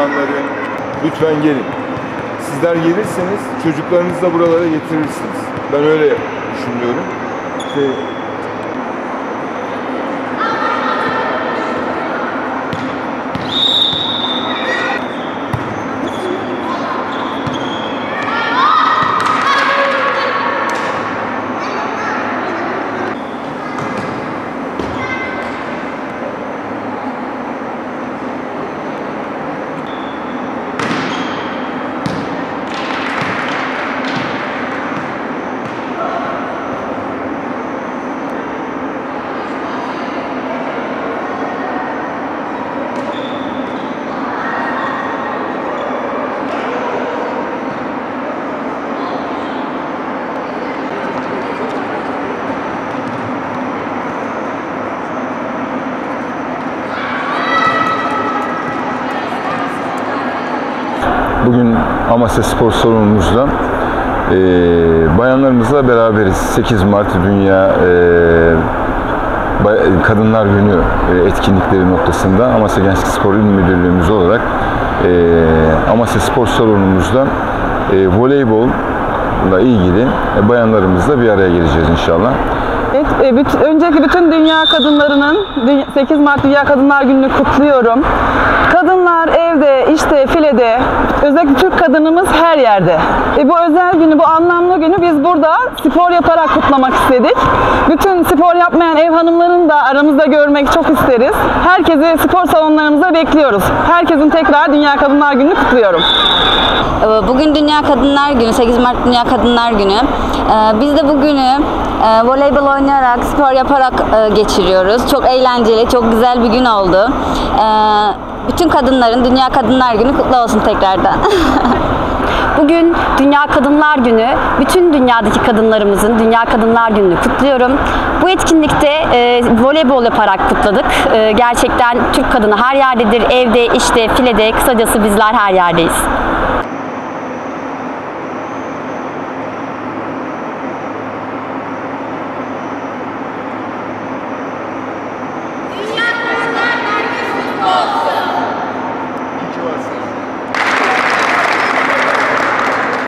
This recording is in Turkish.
çalışanları lütfen gelin. Sizler gelirseniz çocuklarınızı da buralara getirirsiniz. Ben öyle düşünüyorum. Bugün Amasya Spor Salonumuzda bayanlarımızla beraberiz. 8 Mart Dünya Kadınlar Günü etkinlikleri noktasında Amasya Gençlik Spor İl Müdürlüğümüz olarak Amasya Spor Salonumuzda voleybolla ilgili bayanlarımızla bir araya geleceğiz inşallah. Evet, önceki bütün dünya kadınlarının 8 Mart Dünya Kadınlar Günü'nü kutluyorum. Kadınlar evde, işte, filede, özellikle Türk kadınımız her yerde. Bu özel günü, bu anlamlı günü biz burada spor yaparak kutlamak istedik. Bütün spor yapmayan ev hanımlarını da aramızda görmek çok isteriz. Herkesi spor salonlarımıza bekliyoruz. Herkesin tekrar Dünya Kadınlar Günü'nü kutluyorum. Bugün Dünya Kadınlar Günü, 8 Mart Dünya Kadınlar Günü. Biz de bugünü voleybol oynayarak, spor yaparak geçiriyoruz. Çok eğlenceli, çok güzel bir gün oldu. Bütün kadınların Dünya Kadınlar Günü kutlu olsun tekrardan. Bugün Dünya Kadınlar Günü, bütün dünyadaki kadınlarımızın Dünya Kadınlar Günü'nü kutluyorum. Bu etkinlikte voleybol yaparak kutladık. Gerçekten Türk kadını her yerdedir, evde, işte, filede, kısacası bizler her yerdeyiz.